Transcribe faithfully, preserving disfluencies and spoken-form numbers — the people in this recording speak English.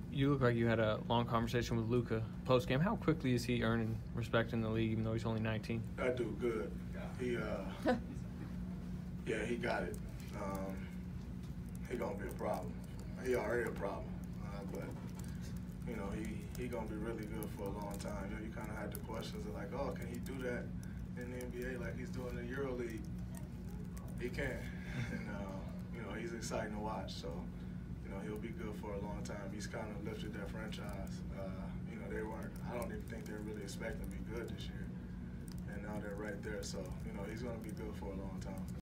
You look like you had a long conversation with Luka post-game. How quickly is he earning respect in the league, even though he's only nineteen? I do good. He, uh, yeah, he got it. Um, he gonna be a problem. He already a problem, uh, but you know he he gonna be really good for a long time. You know, you kind of had the questions of like, oh, can he do that in the N B A like he's doing in the EuroLeague? He can, and uh, you know he's exciting to watch. So. You know, he'll be good for a long time. He's kind of lifted that franchise. Uh, you know, they weren't, I don't even think they were really expecting to be good this year. And now they're right there. So, you know, he's going to be good for a long time.